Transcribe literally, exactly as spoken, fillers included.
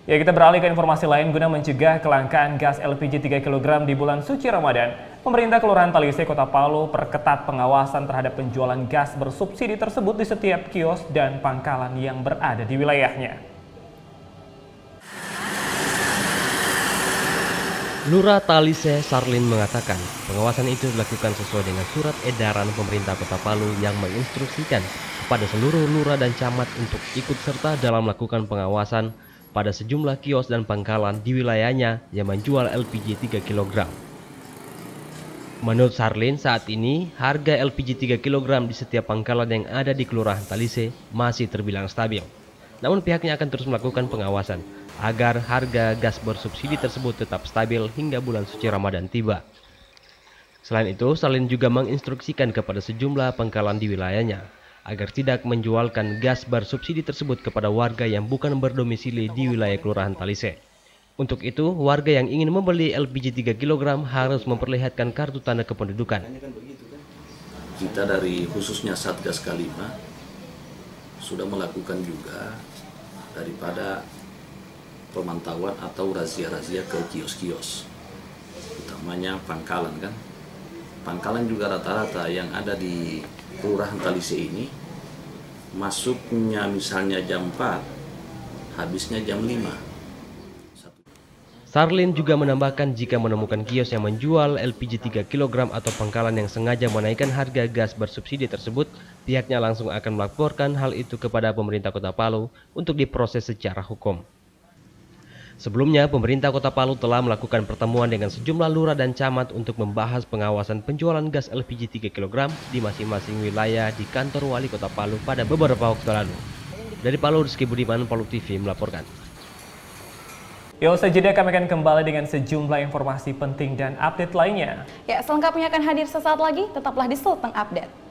Ya, kita beralih ke informasi lain. Guna mencegah kelangkaan gas L P G tiga kilogram di bulan suci Ramadan, pemerintah Kelurahan Talise, Kota Palu perketat pengawasan terhadap penjualan gas bersubsidi tersebut di setiap kios dan pangkalan yang berada di wilayahnya. Lurah Talise Sarlin mengatakan pengawasan itu dilakukan sesuai dengan surat edaran pemerintah Kota Palu yang menginstruksikan kepada seluruh lurah dan camat untuk ikut serta dalam melakukan pengawasan pada sejumlah kios dan pangkalan di wilayahnya yang menjual L P G tiga kilogram. Menurut Sarlin, saat ini harga L P G tiga kilogram di setiap pangkalan yang ada di Kelurahan Talise masih terbilang stabil. Namun pihaknya akan terus melakukan pengawasan agar harga gas bersubsidi tersebut tetap stabil hingga bulan suci Ramadan tiba. Selain itu, Sarlin juga menginstruksikan kepada sejumlah pangkalan di wilayahnya agar tidak menjualkan gas bersubsidi tersebut kepada warga yang bukan berdomisili di wilayah Kelurahan Talise. Untuk itu, warga yang ingin membeli L P G tiga kilogram harus memperlihatkan kartu tanda kependudukan. Kita dari khususnya Satgas K lima sudah melakukan juga daripada pemantauan atau razia-razia ke kios-kios, utamanya pangkalan kan. Pangkalan juga rata-rata yang ada di Kelurahan Talise ini masuknya misalnya jam empat, habisnya jam lima. Sarlin juga menambahkan jika menemukan kios yang menjual L P G tiga kilogram atau pangkalan yang sengaja menaikkan harga gas bersubsidi tersebut, pihaknya langsung akan melaporkan hal itu kepada pemerintah Kota Palu untuk diproses secara hukum. Sebelumnya, pemerintah Kota Palu telah melakukan pertemuan dengan sejumlah lurah dan camat untuk membahas pengawasan penjualan gas L P G tiga kilogram di masing-masing wilayah di kantor wali Kota Palu pada beberapa waktu lalu. Dari Palu, Rizky Budiman, Palu T V melaporkan. Ya, usai jeda kami akan kembali dengan sejumlah informasi penting dan update lainnya. Ya, selengkapnya akan hadir sesaat lagi, tetaplah di Sulteng Update.